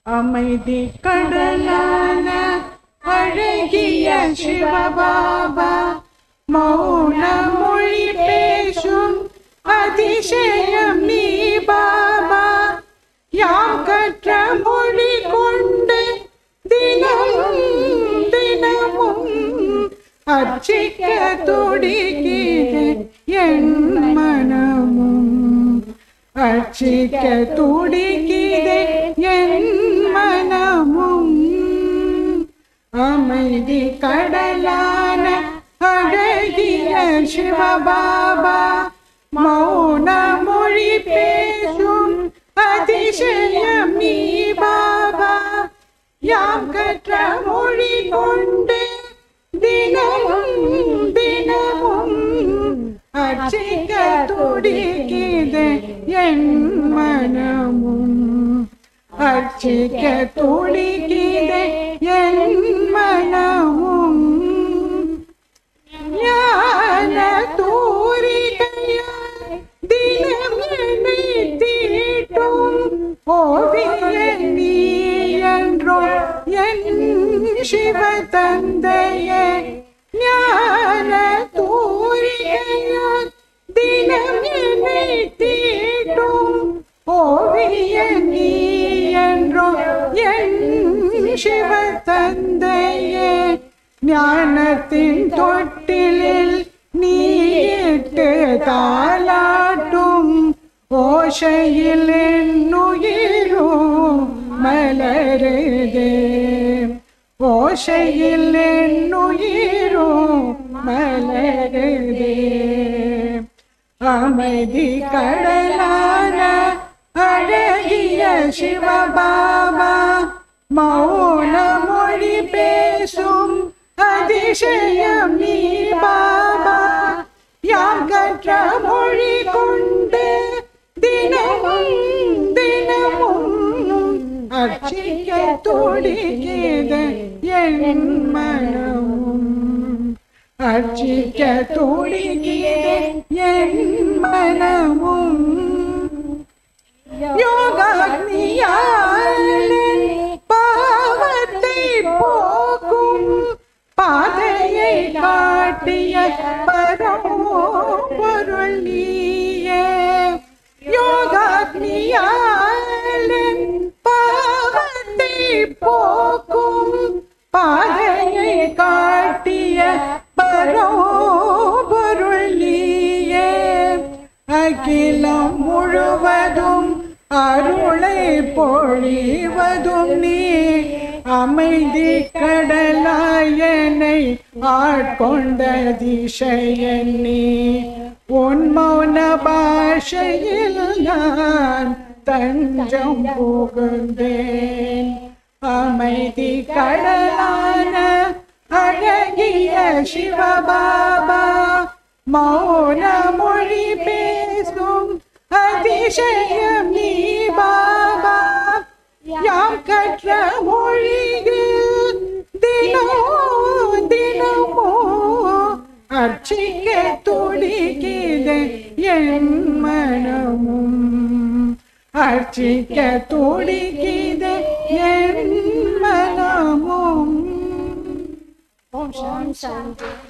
அமைதி கடலான அழகிய சிவபாபா, மௌன மொழி பேசும் அதிசயம் நீ பாபா. யாம் கற்ற மொழி கொண்டு தினமும் தினமும் அர்ச்சிக்க துடிக்கிற என் மனமும், அர்ச்சிக்க துடிக்கிற என் மனமும். அமைதி கடலான அழகிய சிவபாபா, மௌன மொழி பேசும் அதிசயம் நீ பாபா. யாம் கற்ற மொழி கொண்டு தினமும் தினமும் அர்ச்சிக்க துடிக்கிது என் மனமும், அர்ச்சிக்க துடிக்கிது என் மனமும். ஞான தூரிகையாய் தினம் என்னை தீட்டும் ஓவிய நீ என்றோ என் சிவ தந்தையே. ஞான தூரிகையாய் தினம் என்னை தீட்டும் ஓவிய நீ என்றோ என் சிவ தந்தையே. ஞானத்தின் தொட்டிலில் நீட்டு தாலாட்டும் ஓசையில் என்னுயிரும் மலருதே, ஓசையில் என்னுயிரும் மலருதே. அமைதி கடலான அழகிய சிவபாபா, மௌன மொழி பேசும் அதிசயம் நீ பாபா. யாம் கற்ற மொழி கொண்டு தினமும் தினமும் அர்ச்சிக்க துடிக்கிது என் மனமும், அர்ச்சிக்க துடிக்கிது என் மனமும். யோகாக்னியாலே பாவத்தை போக்கும் பாதையை காட்டிய பரம்பொருள் நீயே. யோகாக்னியாலே பாவத்தை போக்கும் பாதையை காட்டிய பரம்பொருள் நீயே. அகிலம் முழுவதும் அருளை பொழிவதும் நீ, அமைதி கடலாயனை ஆட்கொண்ட திசையன் நீ. உன் மௌன பாஷையில் நான் தஞ்சம் புகுந்தேன். அமைதி கடலான அழகிய சிவபாபா, மௌன மொழி பேசும் அதிசயம் நீ பாபா. யாம் கற்ற மொழியில் தினமோ தினமோ அர்ச்சிக்க துடிக்கிது என் மனமும், அர்ச்சிக்க துடிக்கிது என் மனமும். ஓம் சாந்தி.